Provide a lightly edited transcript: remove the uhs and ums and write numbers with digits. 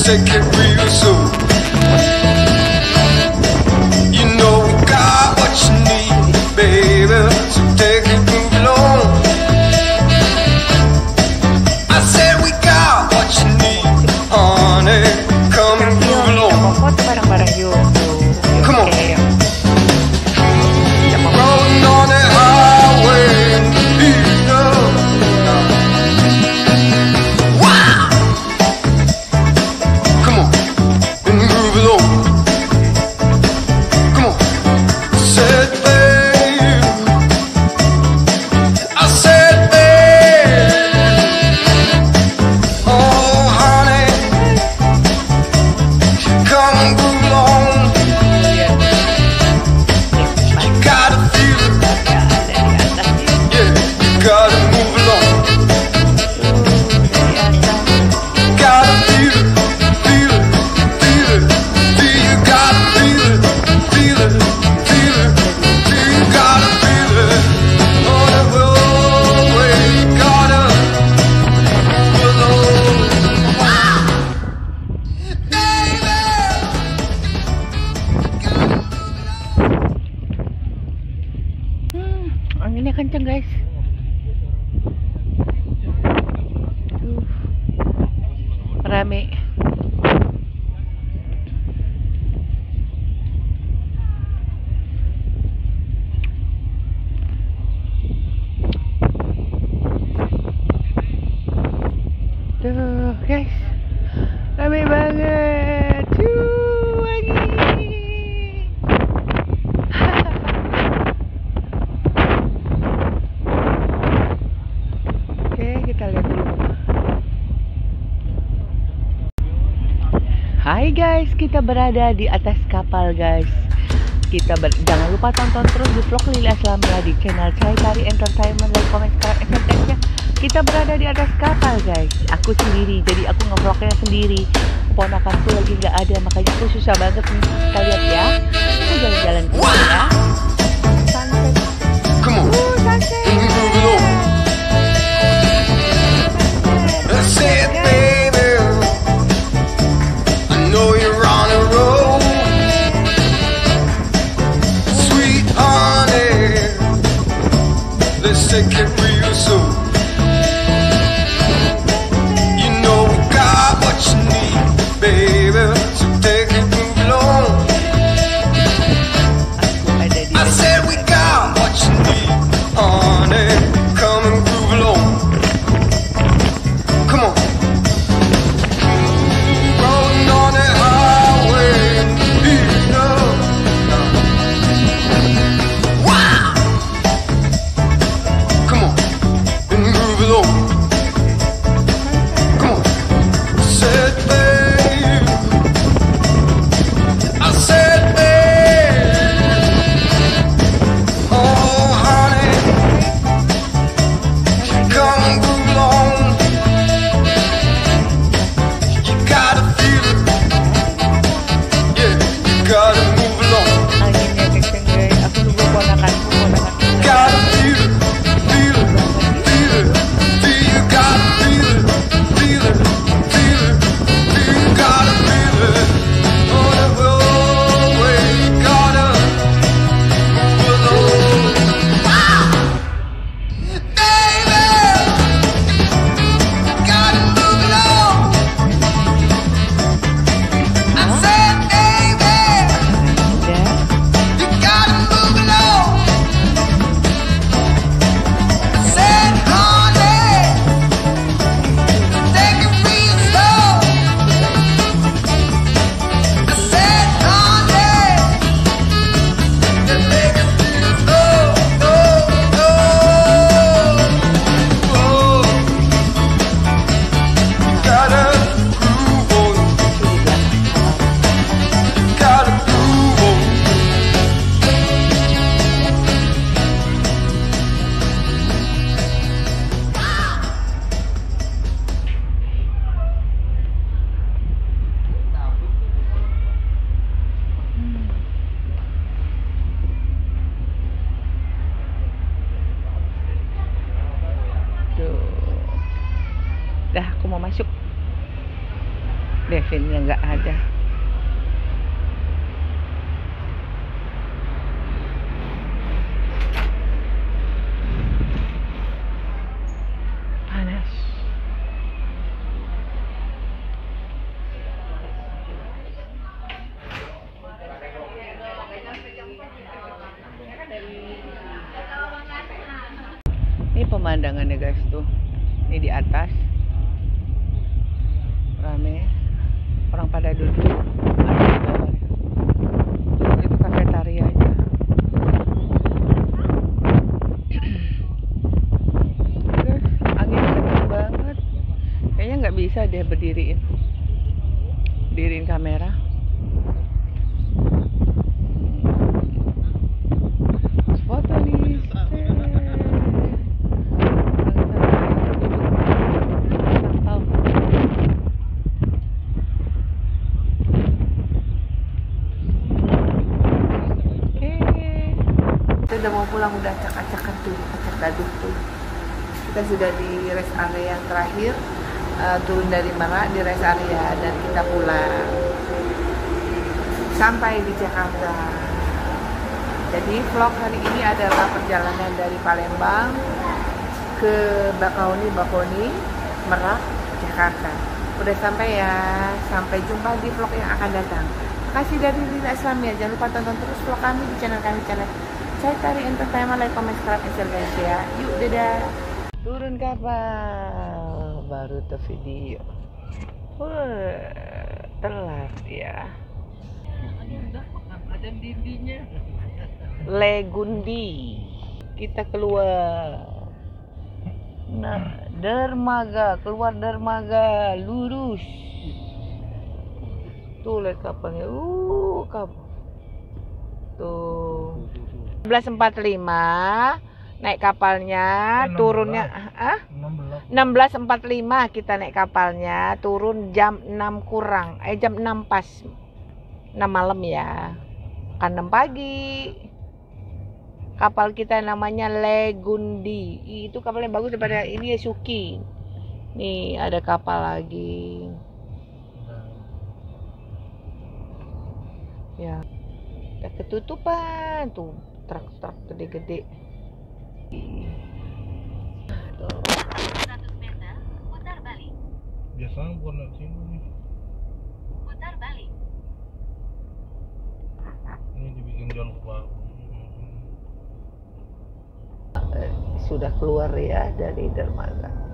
take it real slow. You know we got what you need, baby, so take it, move along. I said we got what you need, honey, come and move along. Come on. Rolling on the highway in the heat of the night. Wow! Come on, and move along. Come on. Said babe, I said babe, oh honey, come and move along. You gotta feel it, yeah, you gotta move along. Gotta feel it, feel it, feel it, feel you gotta feel it, feel it, feel it, feel you gotta feel it. On the roadway, you gotta move along. Wow, baby. Anginnya kenceng guys. Rame. Tuh guys, rame banget. Lagi. Oke, kita lihat dulu. Hai guys, kita berada di atas kapal guys. Jangan lupa tonton terus di vlog Lili Aslamia di channel Chai Tari Entertainment, like, comment, sekarang SMX-nya. Kita berada di atas kapal guys. Aku sendiri, jadi aku nge-vlognya sendiri. Ponakanku lagi nggak ada, makanya aku susah banget nih. Kita lihat ya. Aku jalan-jalan ke sini ya. Sunset. Come on, Sunset. and move along. I said baby, I know you're on a roll, sweet honey, let's take it real slow. You know we got what you need, baby, so take it, move along. I said we got what you need, honey, come and move along. Come on. Rolling on the highway in the heat of the night. Wow! Come on, and move along. Come on. Said babe, I said babe, oh honey, come and move along. You gotta feel it, yeah, you gotta move along. Anginnya kenceng guys. Aku nunggu ponakanku. Gotta feel it, feel it, feel it, feel you gotta feel it, feel it, feel it, feel you gotta feel it. On the roadway, you gotta move along. Wow, baby, gotta move along. I said, baby, Udah. you gotta move along. I said, honey, take it real slow. I said, honey, take it real slow. Oh, you gotta groove on, you gotta groove on. Tuh. Dah, aku mau masuk. bensinnya nggak ada. Panas. Ini pemandangannya guys tuh. Ini di atas rame, orang pada duduk. Ada di bawah. Itu kafetarianya. Guys, anginnya kenceng banget. Kayaknya nggak bisa deh berdiriin kamera. Foto nih. Kita udah mau pulang, udah acak-acakan tuh, acak daduh tuh. Kita sudah di rest area yang terakhir, turun dari Merak di rest area dan kita pulang sampai di Jakarta. Jadi vlog hari ini adalah perjalanan dari Palembang ke Bakauheni, Merak, Jakarta. Udah sampai ya, sampai jumpa di vlog yang akan datang. Makasih dari Lila Islamia, jangan lupa tonton terus vlog kami di channel kami, channel Caitari Entertainment, like, comment, subscribe, and share guys ya. Yuk, dadah. Turun kapal, baru tuh video. Telat ya. Ada dindingnya. Legundi. Kita keluar. Nah, dermaga, keluar dermaga, lurus. Tuh lihat kapalnya. Kapal. Tuh. 16.45 naik kapalnya, turunnya 16.45 kita naik kapalnya, turun jam 6 kurang, jam 6 pas, 6 malam ya, kan 6 pagi. Kapal kita namanya Legundi, itu kapalnya bagus daripada ini ya, Suki. Nih ada kapal lagi ya, udah ketutupan tuh, truk-truk gede-gede. 100 meter, putar balik. Biasanya bukan dari sini nih. Putar balik. Ini dibikin jalur baru. Sudah keluar ya dari dermaga.